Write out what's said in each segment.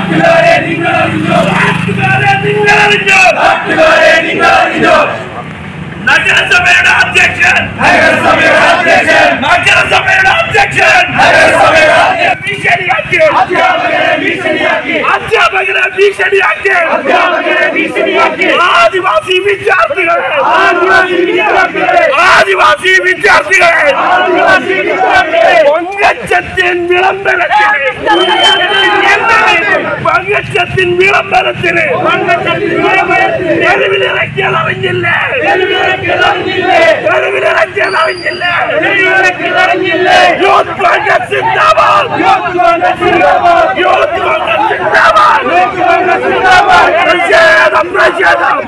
നഗരസഭയുടെ അധ്യക്ഷൻ അധ്യാപകരെ ഭീഷണിയാക്കി ആദിവാസി വിദ്യാർത്ഥികളെ പങ്കച്ചത്തിൻ വിളംബരത്തിന് തെരുവിലിറക്കിയതറിഞ്ഞില്ലേ യൂത്ത് കോൺഗ്രസ് സിന്ദാബാദ് യൂത്ത് കോൺഗ്രസ് സിന്ദാബാദ് പ്രതിഷേധം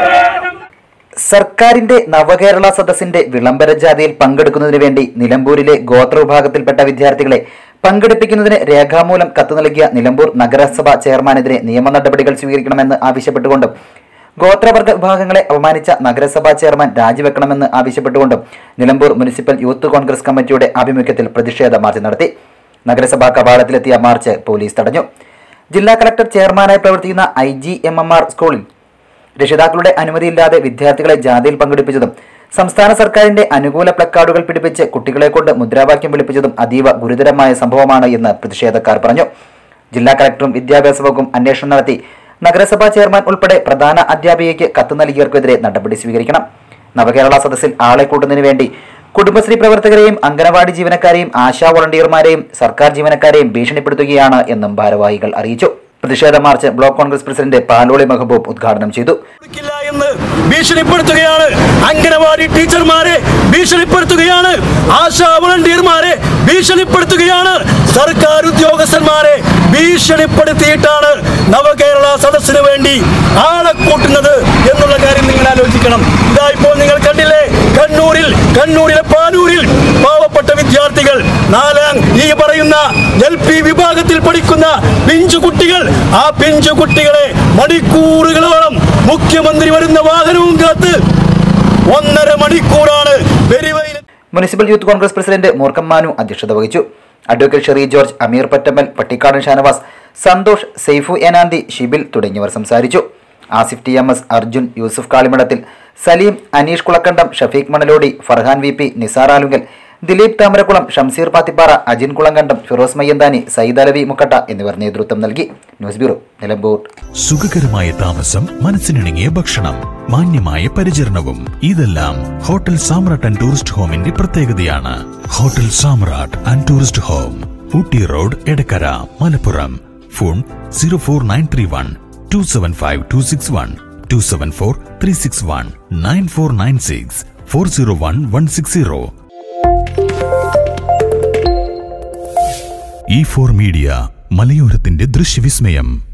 സർക്കാരിന്റെ നവകേരള സദസ്സിന്റെ വിളംബര ജാഥയിൽ പങ്കെടുക്കുന്നതിന് വേണ്ടി നിലമ്പൂരിലെ ഗോത്രവിഭാഗത്തിൽപ്പെട്ട വിദ്യാർത്ഥികളെ പങ്കെടുപ്പിക്കുന്നതിന് രേഖാമൂലം കത്ത് നൽകിയ നിലമ്പൂർ നഗരസഭ ചെയർമാനെതിരെ നിയമ നടപടികൾ സ്വീകരിക്കണമെന്ന് ആവശ്യപ്പെട്ടുകൊണ്ടും ഗോത്രവർഗ വിഭാഗങ്ങളെ അപമാനിച്ച നഗരസഭാ ചെയർമാൻ രാജിവെക്കണമെന്ന് ആവശ്യപ്പെട്ടുകൊണ്ടും നിലമ്പൂർ മുനിസിപ്പൽ യൂത്ത് കോൺഗ്രസ് കമ്മിറ്റിയുടെ ആഭിമുഖ്യത്തിൽ പ്രതിഷേധ മാർച്ച് നടത്തി. നഗരസഭാ കവാടത്തിലെത്തിയ മാർച്ച് പോലീസ് തടഞ്ഞു. ജില്ലാ കളക്ടർ ചെയർമാനായി പ്രവർത്തിക്കുന്ന IGMMR സ്കൂളിൽ രക്ഷിതാക്കളുടെ അനുമതിയില്ലാതെ വിദ്യാർത്ഥികളെ ജാഥയിൽ പങ്കെടുപ്പിച്ചതും സംസ്ഥാന സർക്കാരിന്റെ അനുകൂല പ്ലക്കാർഡുകൾ പിടിപ്പിച്ച് കുട്ടികളെ കൊണ്ട് മുദ്രാവാക്യം വിളിപ്പിച്ചതും അതീവ ഗുരുതരമായ സംഭവമാണ് എന്ന് പ്രതിഷേധക്കാർ പറഞ്ഞു. ജില്ലാ കളക്ടറും വിദ്യാഭ്യാസ വകുപ്പും അന്വേഷണം നടത്തി നഗരസഭാ ചെയർമാൻ ഉൾപ്പെടെ പ്രധാന അധ്യാപികയ്ക്ക് കത്ത് നൽകിയവർക്കെതിരെ നടപടി സ്വീകരിക്കണം. നവകേരള സദസ്സിൽ ആളെ കൂട്ടുന്നതിന് വേണ്ടി കുടുംബശ്രീ പ്രവർത്തകരെയും അംഗനവാടി ജീവനക്കാരെയും ആശാ വോളണ്ടിയർമാരെയും സർക്കാർ ജീവനക്കാരെയും ഭീഷണിപ്പെടുത്തുകയാണ് എന്നും ഭാരവാഹികൾ അറിയിച്ചു. പ്രതിഷേധ march block Congress president Paloli Mehaboob ഉദ്ഘാടനം ചെയ്തു. ഭീഷണിപ്പെടുത്തുകയാണ് അംഗനവാടി ടീച്ചർമാരെ, ഭീഷണിപ്പെടുത്തുകയാണ് ആശാ വോളണ്ടിയർമാരെ, ഭീഷണിപ്പെടുത്തുകയാണ് സർക്കാർ ഉദ്യോഗസ്ഥന്മാരെ ഭീഷണിപ്പെടുത്തിയിട്ടാണ് നവകേരള സദസ്സിന് വേണ്ടി ആളെ കൂട്ടുന്നത് എന്നുള്ള കാര്യം നിങ്ങൾ ആലോചിക്കണം. ഇതാ ഇപ്പോൾ നിങ്ങൾ കണ്ടില്ലേ, കണ്ണൂരിലെ പാനൂരിൽ പാവപ്പെട്ട വിദ്യാർത്ഥികൾ ഈ പറയുന്ന LP വിഭാഗത്തിൽ പഠിക്കുന്ന പിഞ്ചുകുട്ടികൾ, ആ പിഞ്ചുകുട്ടികളെ മണിക്കൂറുകളോളം മുഖ്യമന്ത്രി വരുന്ന വാഹനവും കാത്ത് 1.5 മണിക്കൂറാണ് പെരുവയിൽ. Municipal youth Congress president Moorkkam Manu അധ്യക്ഷത വഹിച്ചു. Advocate Sherry George, Ameer Pattammal, Pattikkadan Shanavas, Santhosh, Saifu Enanthi, Shibil തുടങ്ങിയവർ സംസാരിച്ചു. ആസിഫ് TMS, അർജുൻ, യൂസുഫ് കാളിമഠത്തിൽ, സലീം, അനീഷ് കുളക്കണ്ടം, ഷഫീഖ് മണലോടി, ഫർഹാൻ VP, നിസാർ ആലുങ്കൽ, ദിലീപ് താമരക്കുളം, ഷംസീർ പാത്തിപ്പാറ, അജിൻ കുളങ്കണ്ടം, ഫിറോസ് മയ്യന്താനി, സയ്യിദ് അലവി മുക്കട്ട എന്നിവർ നേതൃത്വം നൽകി. News bureau, Nilambur. സുഖകരമായ താമസം, മനസ്സിനിണങ്ങിയ ഭക്ഷണം, മാന്യമായ പരിചരണവും ഇതെല്ലാം ഹോട്ടൽ സാമ്രാട്ട് ആൻഡ് ടൂറിസ്റ്റ് ഹോമിന്റെ പ്രത്യേകതയാണ്. Hotel Samrat and tourist home, Ooty road, Edakkara, Malappuram. Phone 04931 275 261 274 361 9496 401 160. E4 media, മലയോരത്തിന്റെ ദൃശ്യവിസ്മയം.